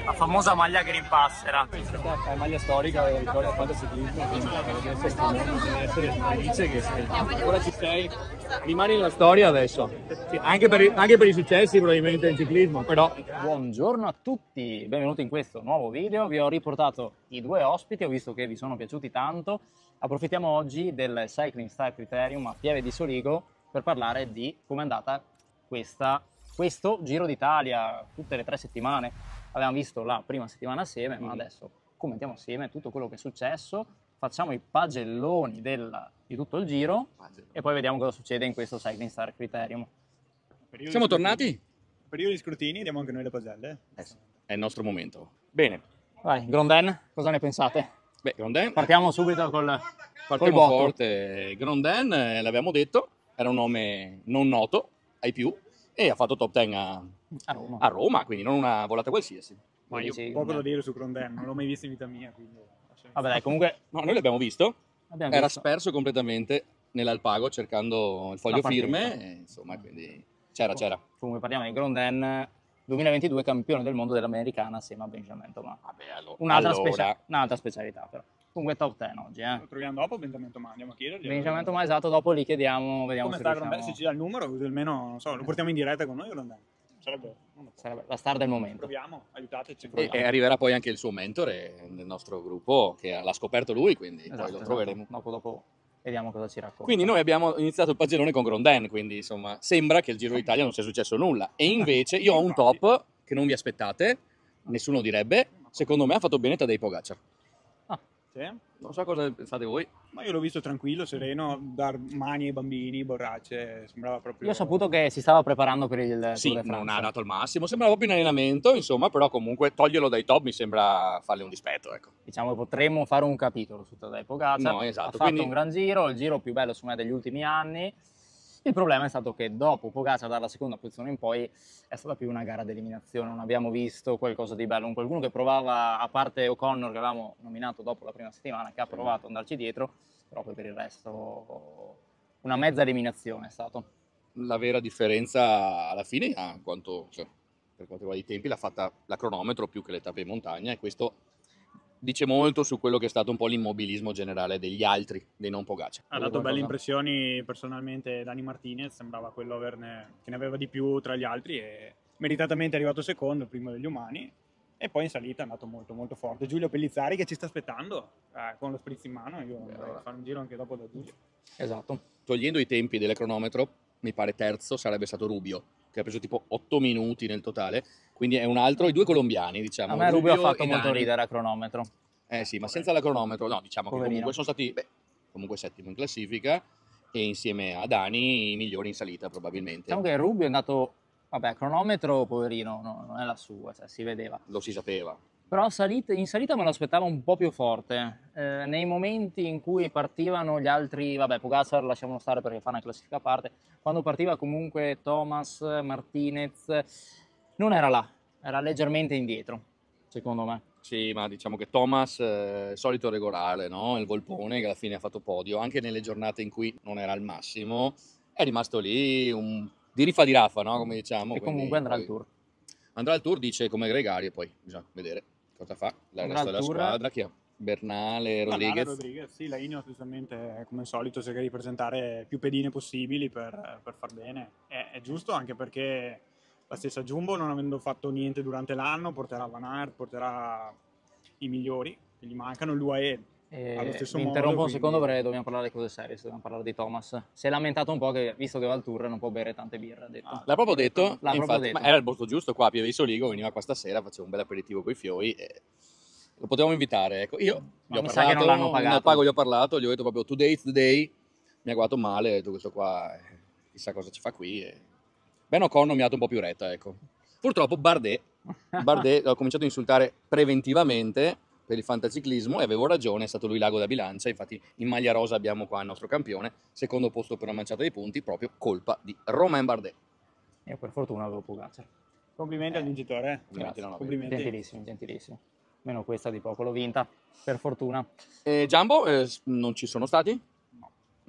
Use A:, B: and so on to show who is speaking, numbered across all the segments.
A: La famosa maglia Green Passera.
B: Questa è maglia storica della vittoria del fantasciclismo, quindi deve essere felice che ancora ci sei, rimani nella storia adesso, sì, anche per i successi probabilmente in ciclismo, però...
C: Buongiorno a tutti, benvenuti in questo nuovo video. Vi ho riportato i due ospiti, ho visto che vi sono piaciuti tanto. Approfittiamo oggi del Cycling Star Criterium a Pieve di Soligo per parlare di come è andata questo Giro d'Italia, tutte le 3 settimane. Abbiamo visto la prima settimana assieme, ma adesso commentiamo assieme tutto quello che è successo, facciamo i pagelloni di tutto il giro e poi vediamo cosa succede in questo Cycling Star Criterium.
B: Siamo tornati?
D: Periodo di scrutini, diamo anche noi le pagelle.
B: È il nostro momento. Bene.
C: Vai, Grondin, cosa ne pensate?
B: Beh, Grondin...
C: Partiamo subito col
B: Partiamo
C: botto.
B: forte. Grondin, l'abbiamo detto, era un nome non noto ai più e ha fatto top 10 a Roma, quindi non una volata qualsiasi.
D: Ma io poco da dire su Grondin, non l'ho mai visto in vita mia, quindi...
C: Vabbè dai, comunque...
B: No, noi l'abbiamo visto.
C: Abbiamo
B: Era
C: visto.
B: sperso completamente nell'Alpago cercando il foglio firme, e, insomma, quindi c'era.
C: Comunque parliamo di Grondin, 2022 campione del mondo dell'americana assieme a Benjamin Thomas.
B: Vabbè,
C: Un'altra specialità però. Comunque top 10 oggi,
D: Lo troviamo dopo Benjamin Thomas, andiamo a chiedergli.
C: Benjamin Thomas, esatto, dopo li chiediamo, vediamo
D: come
C: se
D: sta
C: riusciamo...
D: Grondin, se ci dà il numero, così almeno, non so, lo portiamo in diretta con noi Grondin.
C: Sarebbe la star del momento.
D: Proviamo, aiutateci.
B: E arriverà poi anche il suo mentore nel nostro gruppo, che l'ha scoperto lui, quindi poi lo troveremo.
C: Dopo vediamo cosa ci racconta.
B: Quindi noi abbiamo iniziato il pagellone con Grondin, quindi insomma sembra che il Giro d'Italia non sia successo nulla. E invece io ho un top che non vi aspettate, nessuno direbbe, secondo me ha fatto bene Tadej Pogacar.
D: Sì?
B: Non so cosa pensate voi.
D: Ma io l'ho visto tranquillo, sereno, dar mani ai bambini, borracce, sembrava proprio...
C: Io ho saputo che si stava preparando per il
B: Sì,
C: Tour de France.
B: non ha dato il massimo, sembrava proprio in allenamento, insomma, però comunque toglierlo dai top mi sembra farle un dispetto, ecco.
C: Diciamo che potremmo fare un capitolo su Tadej Pogacar.
B: No, esatto,
C: Ha fatto un gran giro, il giro più bello secondo me degli ultimi anni. Il problema è stato che dopo Pogacar dalla seconda posizione in poi è stata più una gara di eliminazione, non abbiamo visto qualcosa di bello, qualcuno che provava, a parte O'Connor che avevamo nominato dopo la prima settimana, che ha provato ad andarci dietro, però poi per il resto una mezza eliminazione è stato.
B: La vera differenza alla fine, per quanto riguarda i tempi, l'ha fatta la cronometro più che le tappe in montagna, e questo dice molto su quello che è stato un po' l'immobilismo generale degli altri, dei non Pogacar.
D: Ha dato belle impressioni personalmente Dani Martinez, sembrava quello che ne aveva di più tra gli altri e meritatamente è arrivato secondo, il primo degli umani, e poi in salita è andato molto molto forte. Giulio Pellizzari che ci sta aspettando con lo spritz in mano, io andrei a fare un giro anche dopo da Giulio.
C: Esatto.
B: Togliendo i tempi delle cronometro, mi pare terzo sarebbe stato Rubio, che ha preso tipo 8 minuti nel totale, quindi è un altro, i due colombiani, diciamo.
C: A me Rubio ha fatto
B: e
C: molto
B: Dani.
C: ridere a cronometro.
B: Sì, ma senza la cronometro, no, diciamo
C: Poverino.
B: che comunque sono stati, comunque settimo in classifica, e insieme a Dani i migliori in salita probabilmente.
C: Diciamo che Rubio è andato, vabbè, a cronometro poverino, non è la sua, cioè, si vedeva.
B: Lo si sapeva.
C: Però in salita me lo aspettavo un po' più forte. Nei momenti in cui partivano gli altri, vabbè, Pogacar lasciamolo stare perché fa una classifica a parte, quando partiva comunque Thomas, Martinez, non era là, era leggermente indietro, secondo me.
B: Sì, ma diciamo che Thomas, solito regolare, no? Il Volpone, che alla fine ha fatto podio, anche nelle giornate in cui non era al massimo, è rimasto lì di riffa di raffa, no? Come diciamo.
C: E comunque andrà al Tour.
B: Andrà al Tour, dice, come gregario, poi bisogna vedere cosa fa il resto della squadra. Chi è? Bernale, Rodriguez.
D: Sì, la Ineos giustamente come al solito cerca di presentare più pedine possibili per far bene. È giusto anche perché la stessa Jumbo, non avendo fatto niente durante l'anno, porterà Van Aert, porterà i migliori che gli mancano, l'UAE allo stesso modo.
C: Mi interrompo un secondo perché dobbiamo parlare di cose serie, dobbiamo parlare di Thomas. Si è lamentato un po' che, visto che va al Tour, non può bere tante birre, ha detto.
B: L'ha proprio detto,
C: L'ha proprio
B: infatti,
C: detto.
B: ma era il posto giusto qua a Pieve di Soligo, veniva qua stasera, faceva un bel aperitivo con i fiori e lo potevamo invitare. Ecco, io gli ho
C: mi sa che non
B: parlato,
C: l'hanno pagato.
B: nel pago gli ho parlato, gli ho detto proprio today it's the day, mi ha guardato male, ho detto questo qua chissà cosa ci fa qui. Ben O'Connor mi ha dato un po' più retta, ecco. Purtroppo Bardet l'ho cominciato a insultare preventivamente per il fantaciclismo e avevo ragione, è stato lui l'ago da bilancia, infatti in maglia rosa abbiamo qua il nostro campione, secondo posto per una manciata di punti, proprio colpa di Romain Bardet.
C: Io per fortuna avevo Pogacar.
D: Complimenti al vincitore.
C: Grazie.
D: Complimenti.
C: Gentilissimo. Meno questa di poco l'ho vinta, per fortuna.
B: Jumbo non ci sono stati?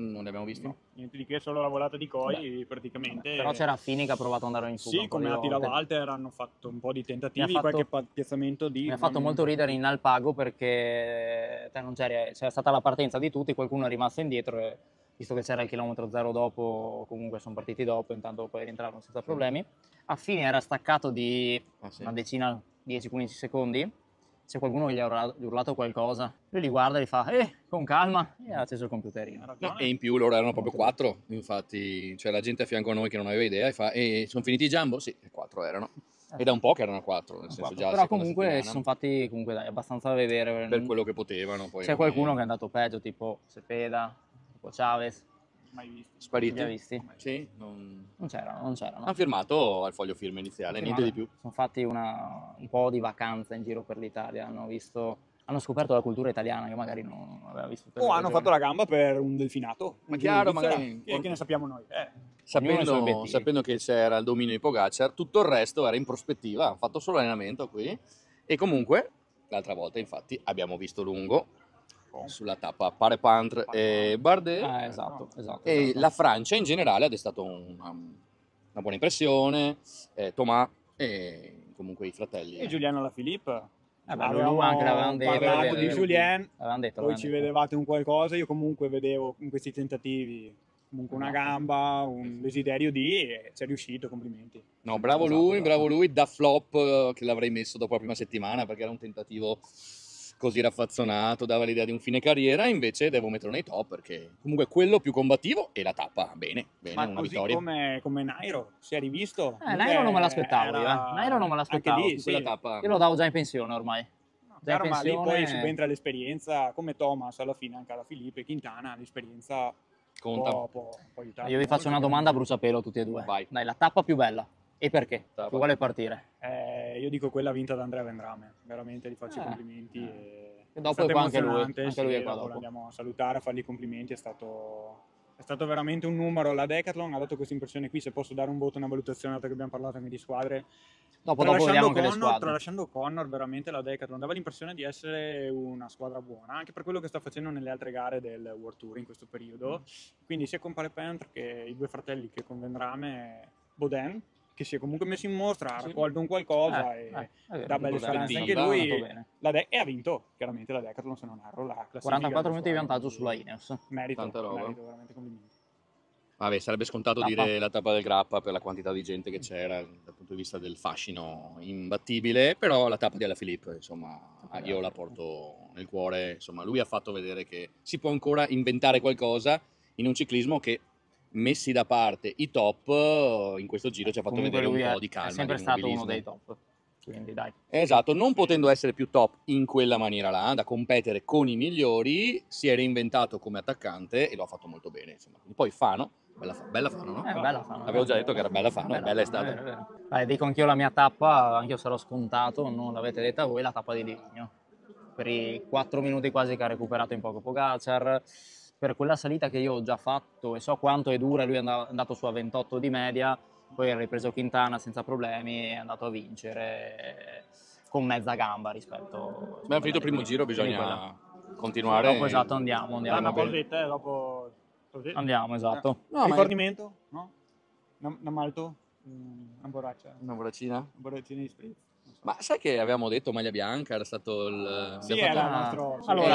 B: Non li abbiamo visti?
D: No, niente di che, solo la volata di Coi praticamente.
C: Però c'era Fini che ha provato ad andare in fuga.
D: Sì, come Attila Walter hanno fatto un po' di tentativi, qualche piazzamento di...
C: Mi ha fatto molto ridere in Alpago perché te non c'era stata la partenza di tutti, qualcuno è rimasto indietro e visto che c'era il chilometro zero dopo, comunque sono partiti dopo, intanto poi rientravano senza problemi. A Fini era staccato di una decina, 10-15 secondi. Se qualcuno gli ha urlato qualcosa, lui li guarda e gli fa con calma, e ha acceso il computerino.
B: No, e in più loro erano proprio 4, infatti c'era gente a fianco a noi che non aveva idea e fa sono finiti i Jumbo? Sì, 4 erano. E da un po' che erano 4, nel senso già
C: però comunque si sono fatti dai, abbastanza da vedere.
B: Per quello che potevano. Poi
C: c'è qualcuno che è andato peggio, tipo Cepeda, tipo Chavez.
D: Mai visti.
B: Spariti?
C: Li ha visti?
B: Sì,
C: non c'erano.
B: Hanno firmato al foglio firma iniziale, niente di più.
C: Sono fatti un po' di vacanza in giro per l'Italia, hanno scoperto la cultura italiana che magari non aveva visto.
D: O hanno fatto la gamba per un delfinato.
B: Ma chiaro, magari...
D: Che ne sappiamo noi?
B: Sapendo che c'era il dominio di Pogacar, tutto il resto era in prospettiva, hanno fatto solo allenamento qui. E comunque, l'altra volta infatti abbiamo visto lungo sulla tappa Parepintre e Bardet.
C: Esatto.
B: E la Francia in generale ha destato una buona impressione, Thomas e comunque i fratelli.
D: E Giuliano Alaphilippe.
C: Anche l'avevamo detto.
D: Parlavo di Julien,
C: detto,
D: poi ci vedevate un qualcosa, io comunque vedevo in questi tentativi comunque una gamba, un desiderio e ci è riuscito, complimenti.
B: No, bravo lui, da flop che l'avrei messo dopo la prima settimana perché era un tentativo così raffazzonato, dava l'idea di un fine carriera, invece devo metterlo nei top perché comunque quello più combattivo e la tappa, bene,
D: ma
B: una
D: così
B: vittoria.
D: come Nairo, si è rivisto?
C: Nairo non me l'aspettavo, Nairo non me l'aspettavo.
D: Anche lì, sì.
B: Tappa...
C: Io lo davo già in pensione ormai.
D: Chiaro, ma lì poi subentra l'esperienza, come Thomas alla fine, anche alla Filippo e Quintana, l'esperienza
B: conta.
D: può aiutare.
C: Io vi faccio una domanda a bruciapelo tutti e due.
B: Vai.
C: Dai, la tappa più bella. E perché? Chi vuole partire?
D: Io dico quella vinta da Andrea Vendrame, veramente gli faccio i complimenti.
C: E dopo poi anche lui è qua
D: dopo.
C: dopo.
D: Andiamo a salutare, a fargli i complimenti, è stato veramente un numero. La Decathlon ha dato questa impressione qui, se posso dare un voto, una valutazione, dato che abbiamo parlato anche di squadre.
C: Dopo vediamo anche le squadre.
D: Tralasciando Connor, veramente la Decathlon dava l'impressione di essere una squadra buona, anche per quello che sta facendo nelle altre gare del World Tour in questo periodo. Quindi sia con Parepintre che i due fratelli che con Vendrame, Baudin, che si è comunque messo in mostra, ha raccolto un qualcosa e dà belle speranze anche lui. E ha vinto chiaramente la Decathlon, se non erro, la classifica.
C: 44 minuti di vantaggio sulla Ineos.
D: Merito,
B: roba.
D: veramente complimenti.
B: Vabbè, sarebbe scontato dire la tappa del Grappa per la quantità di gente che c'era dal punto di vista del fascino imbattibile, però la tappa di Alaphilippe, insomma, io la porto nel cuore, insomma, lui ha fatto vedere che si può ancora inventare qualcosa in un ciclismo che, messi da parte i top, in questo giro ci ha fatto vedere un po' di calma.
C: È sempre stato uno dei top. Quindi dai.
B: Esatto, non potendo essere più top in quella maniera là, da competere con i migliori, si è reinventato come attaccante e lo ha fatto molto bene. Insomma. Poi Fano, bella Fano, no?
C: Bella Fano.
B: Avevo già detto che era bella Fano, bella è stata.
C: Dai, dico anch'io la mia tappa, anch'io sarò scontato, non l'avete detta voi, la tappa di Livigno. Per i 4 minuti quasi che ha recuperato in poco Pogacar, per quella salita che io ho già fatto e so quanto è dura, lui è andato su a 28 di media, poi ha ripreso Quintana senza problemi e è andato a vincere con mezza gamba rispetto...
B: Abbiamo finito il primo giro, bisogna continuare.
C: Dopo esatto, andiamo.
D: Una pausetta dopo...
C: Andiamo, esatto.
D: Rifornimento? No? Una malto? Una borraccia?
B: Una borraccina?
D: Una borraccina di spritz?
B: Ma sai che avevamo detto maglia bianca, era stato il...
D: Sì, era il nostro...
C: Allora,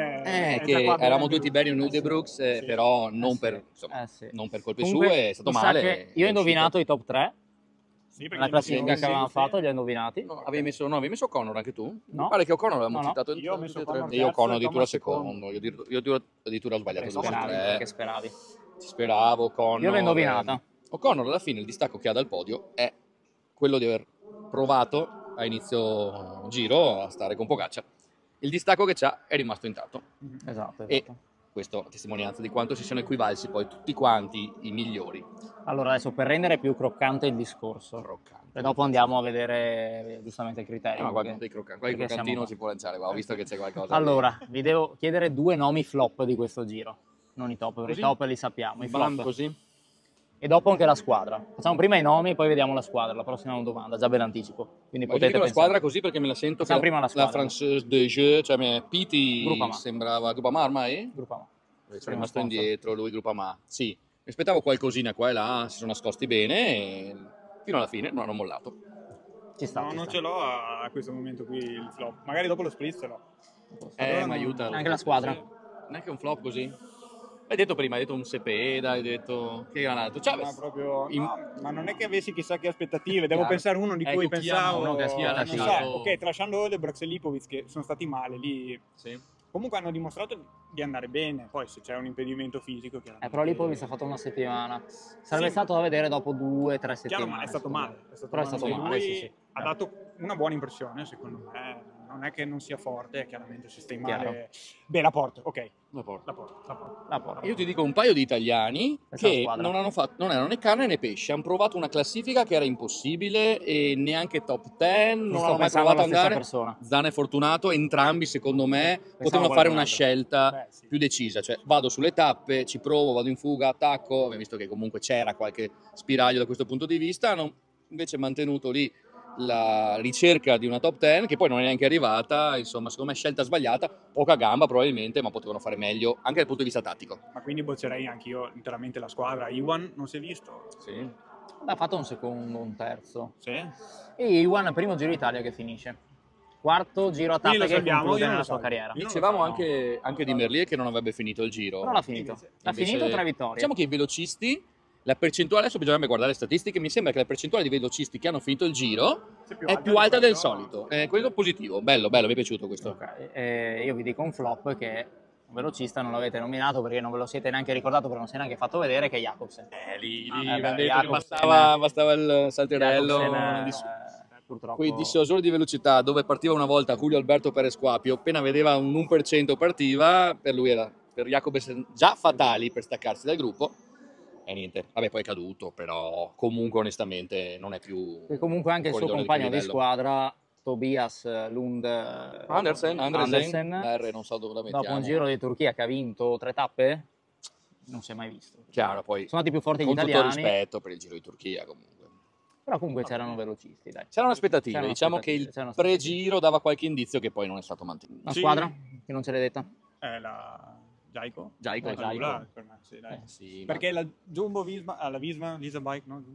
B: che eravamo tutti bene in Udebrooks, però non per colpe
C: comunque,
B: sue, è stato male.
C: Io ho indovinato i top 3.
D: Sì,
C: la classifica che avevamo fatto, li ho indovinati.
B: No, avevi messo Connor anche tu?
C: No.
B: Mi pare che Connor l'avevamo citato.
D: Io ho messo Connor
B: io Connor
D: terzo,
B: addirittura secondo. Io addirittura ho sbagliato.
C: Perché speravi?
B: Speravo, Connor.
C: Io l'ho indovinata.
B: Connor alla fine il distacco che ha dal podio è quello di aver provato a inizio giro a stare con Pogacar. Il distacco che c'ha è rimasto intatto.
C: Esatto.
B: E questo è testimonianza di quanto si siano equivalsi poi tutti quanti i migliori.
C: Allora adesso per rendere più croccante il discorso, e dopo andiamo a vedere giustamente il criterio.
B: Ma guarda, qualche croccantino si può lanciare, ho visto che c'è qualcosa.
C: Allora, vi devo chiedere 2 nomi flop di questo giro. Non i top, perché i top li sappiamo, i flop.
B: Così?
C: E dopo anche la squadra. Facciamo prima i nomi, poi vediamo la squadra. La prossima è una domanda, già ve l'anticipo. Quindi
B: ma
C: potete
B: la squadra così perché me la sento.
C: Facciamo prima la squadra.
B: La Française de Jeu, cioè Piti
C: Groupama.
B: sembrava Groupama ormai?
C: Groupama.
B: Sono rimasto indietro, lui Groupama. Sì, mi aspettavo qualcosina qua e là, si sono nascosti bene e fino alla fine non hanno mollato.
C: Ci sta,
D: No,
C: ci
D: non
C: sta.
D: ce l'ho a questo momento qui il flop. Magari dopo lo split ce l'ho. Ad ora
B: Ma
D: non-
B: aiuta.
C: Anche la squadra.
B: Neanche un flop così. Hai detto prima, hai detto un Sepeda, hai detto che era nato. Cioè,
D: Ma proprio,
B: in-
D: no, ma non è che avessi chissà che aspettative, devo
B: Chiaro.
D: pensare uno di cui
B: Ecco, chi ha-
D: pensavo,
C: uno che
B: chi ha
D: non so,
B: lasciato-
D: ok, tralasciando Odebrecht e Lipovic che sono stati male lì,
B: Sì.
D: comunque hanno dimostrato di andare bene, poi se c'è un impedimento fisico chiaramente...
C: Però Lipovic ha fatto una settimana. Sarebbe
D: Sì,
C: stato da vedere dopo 2 o 3
D: chiaro,
C: settimane.
D: ma è stato
C: secondo
D: male,
C: me. Però è stato
D: anche
C: male,
D: lui,
C: sì, sì.
D: ha dato una buona impressione secondo me, non è che non sia forte, chiaramente se stai
C: Chiaro.
D: male... Beh, la porta, ok,
B: La porta.
D: la porta.
C: La porta.
B: Io ti dico un paio di italiani
C: Questa è la
B: che
C: squadra.
B: non erano né carne né pesce, hanno provato una classifica che era impossibile e neanche top 10, non
C: sto
B: hanno mai
C: pensando
B: provato ad
C: alla stessa
B: andare.
C: persona.
B: Zan e Fortunato, entrambi secondo me potevano
C: qualcun
B: fare una
C: altro.
B: scelta
D: Beh, sì.
B: più decisa, cioè vado sulle tappe, ci provo, vado in fuga, attacco, abbiamo visto che comunque c'era qualche spiraglio da questo punto di vista, hanno invece mantenuto lì la ricerca di una top 10 che poi non è neanche arrivata, insomma secondo me scelta sbagliata, poca gamba probabilmente, ma potevano fare meglio anche dal punto di vista tattico.
D: Ma quindi boccerei anche io interamente la squadra. Iwan non si è visto?
B: Sì.
C: Ha fatto un secondo, un terzo.
D: Sì.
C: E Iwan, primo Giro Italia che finisce. Quarto Giro a
D: Quindi
C: tappe
D: lo
C: che
D: salviamo,
C: conclude
D: io non
C: nella
D: lo
C: sua
D: salvo.
C: carriera.
D: Io non lo
B: Dicevamo
D: so,
B: anche di Merlier che non avrebbe finito il giro.
C: Però l'ha finito.
D: Invece-
C: Ha
B: Invece,
C: finito 3 vittorie.
B: Diciamo che i velocisti, la percentuale, adesso bisognerebbe guardare le statistiche, mi sembra che la percentuale di velocisti che hanno finito il giro
D: Sì,
B: è più alta del
D: rispetto-
B: solito. Quello positivo, bello, bello, mi è piaciuto questo.
C: Ok, io vi dico un flop che un velocista non l'avete nominato perché non ve lo siete neanche ricordato, perché non si è neanche fatto vedere, che è Jacobsen.
B: Lì
C: beh,
B: abbiamo detto che
C: Jacobsen-
B: bastava il salterello.
C: Jacobsen, purtroppo.
B: Quei dissuasori di velocità dove partiva una volta Julio Alberto Perez Quapio, appena vedeva un 1% partiva, per lui era per Jacobsen già fatali per staccarsi dal gruppo. E niente, vabbè poi è caduto, però comunque onestamente non è più...
C: E comunque anche il suo
B: corridore
C: compagno di
B: livello.
C: squadra, Tobias Lund
B: Andersen, la R non so dove la mettiamo.
C: dopo un giro di Turchia che ha vinto 3 tappe, non si è mai visto.
B: Chiaro, poi
C: Sono andati più forti gli
B: con tutto
C: italiani,
B: rispetto per il Giro di Turchia comunque.
C: però comunque c'erano velocisti, dai.
B: C'erano aspettative,
C: C'erano
B: diciamo
C: aspettative,
B: che
C: c'erano
B: il
C: aspettative.
B: pre-giro dava qualche indizio che poi non è stato mantenuto.
C: Una
D: Sì.
C: squadra che non ce l'hai detta?
D: È la Jaico.
B: Jaico,
C: Jaico.
D: Lula, per me, sì, dai.
B: Sì,
D: Perché la Jumbo Visma, la Visma, Lisa Bike, no?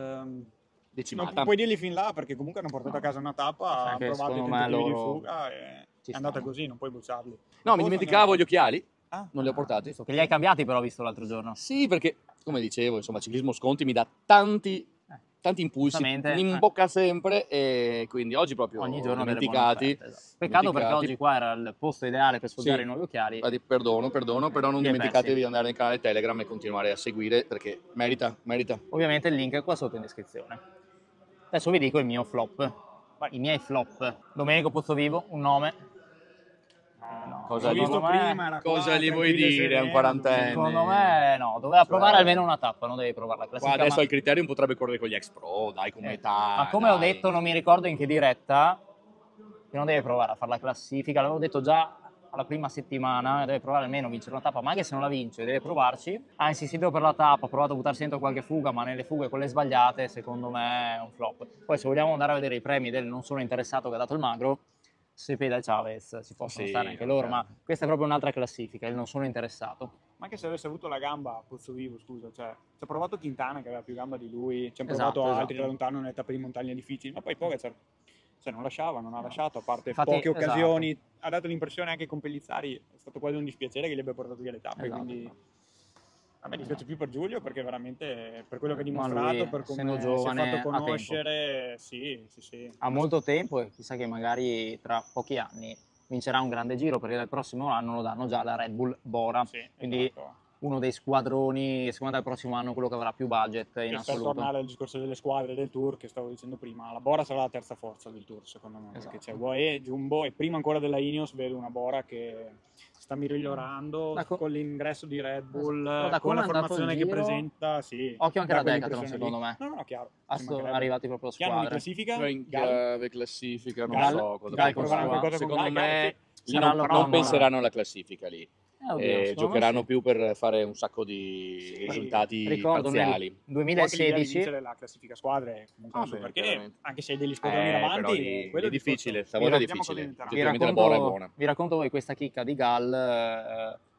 B: decimata.
D: Non puoi dirli fin là perché comunque hanno portato a casa una tappa, hanno
C: Anche
D: provato i
C: secondo me
D: tentativi di
C: loro
D: fuga e
C: ci
D: è andata
C: stanno.
D: così, non puoi buttarli.
B: No, mi dimenticavo gli occhiali,
D: Ah,
B: non li ho portati.
C: Che li hai cambiati però, visto l'altro giorno.
B: Sì, perché come dicevo, insomma, ciclismo Sconti mi dà tanti impulsi,
C: giustamente,
B: mi imbocca sempre e quindi oggi proprio
C: Ogni giorno delle buone
B: dimenticati.
C: offerte, esatto. Peccato perché
B: dimenticati.
C: oggi qua era il posto ideale per sfoggiare
B: Sì.
C: i nuovi occhiali.
B: Infatti, perdono, però non
C: Li hai
B: dimenticatevi
C: persi.
B: di andare nel canale Telegram e continuare a seguire perché merita.
C: Ovviamente il link è qua sotto in descrizione. Adesso vi dico il mio flop. I miei flop. Domenico Pozzovivo, un nome. No,
B: Cosa
D: l'ho
B: gli-
D: visto
C: secondo me-
D: prima, era
B: cosa
D: qua,
B: gli vuoi
D: tranquillo e
B: dire,
D: sereno,
B: un quarantenne?
C: Secondo me no, doveva provare almeno una tappa, non devi provare la
B: Qua
C: classifica.
B: adesso
C: ma-
B: al Criterium potrebbe correre con gli ex pro, dai, come età.
C: ma come ho
B: dai.
C: detto, non mi ricordo in che diretta, che non deve provare a fare la classifica, l'avevo detto già alla prima settimana, deve provare almeno a vincere una tappa, ma anche se non la vince deve provarci. Ha insistito per la tappa, ha provato a buttarsi dentro qualche fuga, ma nelle fughe quelle sbagliate secondo me è un flop. Poi se vogliamo andare a vedere i premi del non sono interessato che ha dato il magro, Cepeda e Chavez ci possono
B: Sì,
C: stare anche loro,
B: certo.
C: ma questa è proprio un'altra classifica, il non sono interessato.
D: Ma anche se avesse avuto la gamba Pozzovivo, scusa, cioè, ci ha provato Quintana che aveva più gamba di lui, ci hanno
C: Esatto,
D: provato altri
C: esatto.
D: da lontano nelle tappe di montagna difficili, ma poi Pogacar cioè, non lasciava, non ha lasciato, a parte
C: Infatti,
D: poche
C: esatto.
D: occasioni, ha dato l'impressione anche con Pellizzari, è stato quasi un dispiacere che gli abbia portato via le tappe,
C: Esatto.
D: quindi a me dispiace più per Giulio perché veramente per quello che ha
C: Ma
D: dimostrato,
C: lui,
D: per
C: essendo
D: come
C: giovane,
D: si è fatto
C: ha tempo.
D: conoscere, sì.
C: Ha molto tempo e chissà che magari tra pochi anni vincerà un grande giro, perché dal prossimo anno lo danno già la Red Bull Bora,
D: Sì,
C: quindi
D: esatto.
C: uno dei squadroni, secondo me il prossimo anno quello che avrà più budget in
D: E per
C: assoluto.
D: tornare al discorso delle squadre del Tour che stavo dicendo prima, la Bora sarà la terza forza del Tour secondo me,
C: Esatto.
D: perché c'è UAE, Jumbo e prima ancora della Ineos vedo una Bora che sta migliorando con l'ingresso di Red Bull,
C: Esatto. Da
D: con
C: come
D: la
C: è andato
D: formazione
C: il
D: che
C: giro,
D: presenta, sì.
C: occhio anche
D: dà
C: alla Decathlon,
D: quell'impressione
C: secondo
D: lì.
C: me.
D: No, chiaro.
C: Sono
D: ci mancherebbe.
C: arrivati proprio
D: Chi hanno in
C: squadre.
D: classifica?
B: In
D: Gal?
B: chiave classifica, non
D: Gal?
B: so cosa
D: Gal,
B: può
D: proveranno
B: fare.
D: qualcosa con
B: Secondo
D: Gal,
B: me
D: sì.
B: lì
C: Sarà
B: non
C: Lopez.
B: penseranno alla classifica lì.
C: Oddio, secondo me
B: Giocheranno
C: sì.
B: più per fare un sacco di
D: Sì,
B: risultati
C: Ricordo
B: parziali.
C: nel
D: Può anche l'idea di
C: 2016
D: vincere la classifica squadre comunque non so
B: beh,
D: perché,
B: chiaramente.
D: anche se hai degli squadroni
B: Però
D: davanti,
B: lì
D: quello
B: è difficile,
D: discorso.
B: stavolta è
D: Vediamo
B: difficile.
D: cosa diventerà.
C: vi
B: Oggettivamente la bola è
C: racconto,
B: buona.
C: vi racconto voi questa chicca di Gal.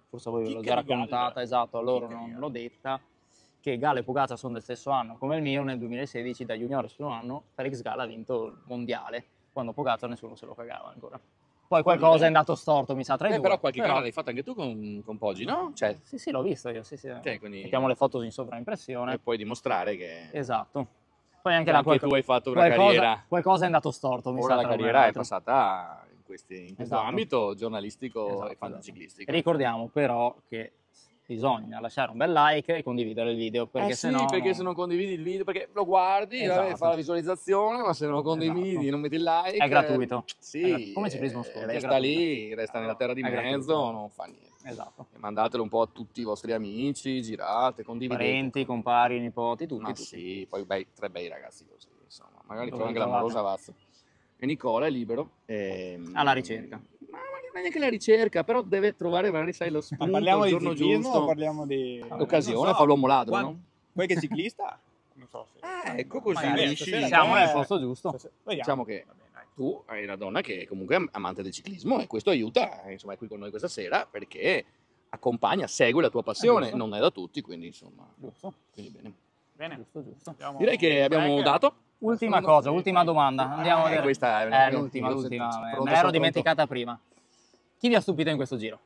C: forse voi ve l'ho già
D: Chicca di
C: raccontata,
D: Galla.
C: esatto, a loro
D: Chicca di
C: non
D: Galla.
C: l'ho detta, che Galla e Pogacar sono del stesso anno come il mio. Nel 2016 da junior al suo anno Felix Galla ha vinto il mondiale, quando Pogacar nessuno se lo cagava ancora. Poi qualcosa è andato storto, mi sa, tra i due.
B: Però qualche gara l'hai fatta anche tu con Poggi, no? Cioè,
C: Sì, l'ho visto io, sì.
B: quindi
C: Mettiamo le foto in sovraimpressione.
B: e puoi dimostrare che
C: Esatto. Poi anche là
B: tu hai fatto una carriera.
C: qualcosa è andato storto, mi
B: Ora
C: sa.
B: la
C: tra uno e
B: carriera è
C: l'altro.
B: passata in questo
C: Esatto.
B: ambito giornalistico
C: Esatto,
B: e fantascientifico.
C: Ricordiamo però che bisogna lasciare un bel like e condividere il video, perché
B: Sì,
C: sennò
B: perché se non condividi il video, perché lo guardi,
C: Esatto.
B: vabbè, fa la visualizzazione, ma se non condividi,
C: Esatto.
B: non metti il like,
C: È gratuito.
B: sì,
C: Come ciclismo sport, è
B: resta
C: gratuito.
B: lì, resta nella terra di
C: È gratuito.
B: mezzo, non fa niente.
C: Esatto.
B: E mandatelo un po' a tutti i vostri amici, girate, condividete.
C: Parenti, compari, nipoti, tutti.
B: Ma
C: tutti.
B: sì, poi tre bei ragazzi così, insomma, magari
C: Dove
B: trovo anche
C: li trovate?
B: l'amorosa Vazzo. E Nicola è libero.
C: Alla ricerca.
B: Ma non è neanche la ricerca, però deve trovare magari, sai, lo
D: Ma
B: spunto,
D: parliamo
B: il
D: di
B: giorno
D: ciclismo
B: giusto.
D: o parliamo di...
B: L'occasione
D: non so,
B: fa l'uomo ladro,
D: quando-
B: no?
D: Poi che è ciclista? Non so se...
B: Ecco così
C: Magari
B: riesci.
D: stasera
C: Siamo
D: te-
C: nel posto giusto.
D: Vediamo.
B: Diciamo che
D: Va bene, dai.
B: tu hai una donna che è comunque amante del ciclismo e questo aiuta, insomma, è qui con noi questa sera perché accompagna, segue la tua passione,
C: giusto.
B: non è da tutti, quindi insomma,
C: Giusto,
B: quindi bene.
D: Bene.
C: giusto.
D: Andiamo-
B: Direi che abbiamo dato.
C: Ultima cosa, ultima domanda. Andiamo a vedere.
B: Questa è
C: l'ultima.
B: pronto,
C: Me
B: pronto,
C: l'ero
B: sono
C: dimenticata prima. Chi vi ha stupito in questo giro?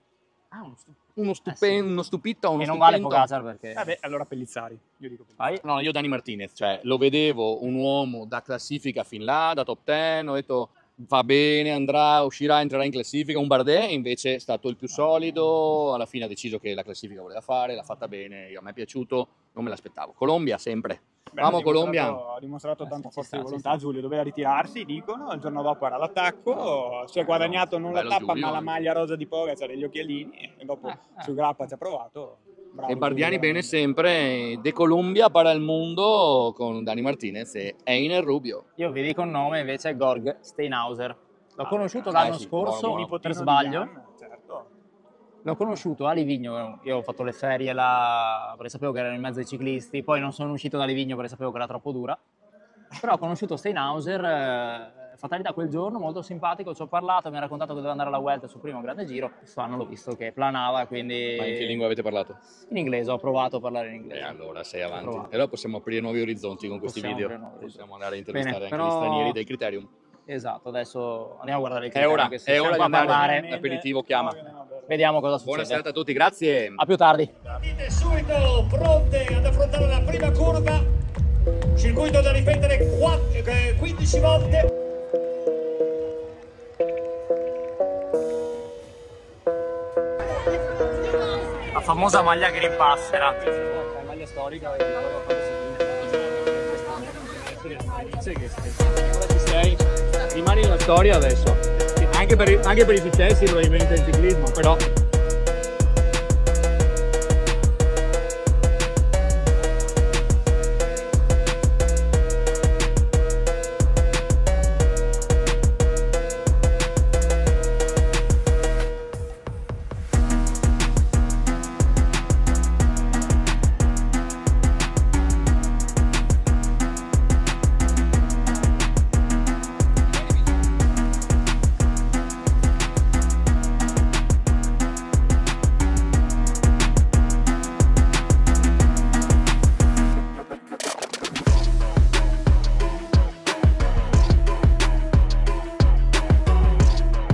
B: uno
C: sì.
B: uno stupito, uno
C: E non vale
B: stupendo.
C: Pogacar perché...
D: Vabbè, allora Pellizzari. Io dico Pellizzari.
C: Vai.
B: No, io Dani Martinez, cioè lo vedevo un uomo da classifica fin là, da top 10, ho detto va bene, andrà, uscirà, entrerà in classifica, un Bardet invece è stato il più solido, alla fine ha deciso che la classifica voleva fare, l'ha fatta bene, a me è piaciuto, non me l'aspettavo. Colombia sempre.
D: Beh,
B: Vamo
D: ha
B: Colombia.
D: Ha dimostrato tanta
C: ci
D: forza
C: sta,
D: di
C: ci
D: volontà. Giulio doveva ritirarsi, dicono. Il giorno dopo era all'attacco. Si è guadagnato non la
B: bello
D: tappa,
B: Giulio.
D: ma la maglia rosa di Pogacar e gli occhialini. E dopo su Grappa ci ha provato. Bravo
B: E Bardiani
D: Giulio,
B: bene
D: veramente.
B: sempre, de Colombia para il mondo con Dani Martinez e Einer Rubio.
C: Io vi dico un nome invece, Gorg Steinhauser. L'ho conosciuto l'anno
B: sì,
C: scorso
B: buono,
D: Nipotino
C: per
D: di
C: sbaglio.
D: Jan, certo.
C: L'ho conosciuto a Livigno, io ho fatto le ferie là perché sapevo che erano in mezzo ai ciclisti, poi non sono uscito da Livigno perché sapevo che era troppo dura. Però ho conosciuto Steinhauser, fatalità quel giorno, molto simpatico, ci ho parlato, mi ha raccontato che doveva andare alla Vuelta sul primo grande giro. Quest'anno l'ho visto che planava, quindi...
B: Ma in che lingua avete parlato?
C: In inglese, ho provato a parlare in inglese.
B: Allora sei avanti.
C: Provato.
B: E allora possiamo aprire nuovi orizzonti con questi
C: Possiamo
B: video.
C: aprire nuovi orizzonti.
B: Possiamo andare a intervistare
C: Bene,
B: anche
C: però-
B: gli stranieri del Criterium.
C: Esatto, adesso andiamo a guardare il
B: È ora,
C: che
B: è ora di
C: a
B: andare.
C: parlare.
B: L'aperitivo chiama.
C: Vediamo cosa
B: Buona
C: succede.
B: serata a tutti, grazie.
C: A più tardi.
E: Partite subito pronte ad affrontare la prima curva, circuito da ripetere 15 volte.
A: La famosa maglia green passera.
C: La maglia storica
B: Rimani nella storia adesso. Anche per i successi probabilmente in ciclismo, però